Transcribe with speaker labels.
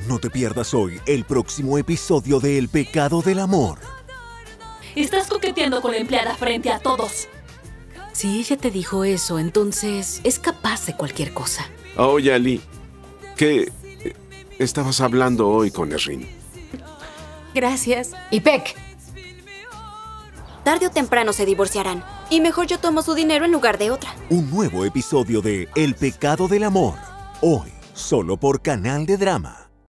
Speaker 1: No te pierdas hoy el próximo episodio de El pecado del amor.
Speaker 2: Estás coqueteando con la empleada frente a todos.
Speaker 3: Si ella te dijo eso, entonces es capaz de cualquier cosa.
Speaker 4: Oye, Ali, ¿qué estabas hablando hoy con Erin?
Speaker 3: Gracias.
Speaker 5: Y Peck. Tarde o temprano se divorciarán. Y mejor yo tomo su dinero en lugar de otra.
Speaker 1: Un nuevo episodio de El pecado del amor. Hoy, solo por Canal de Drama.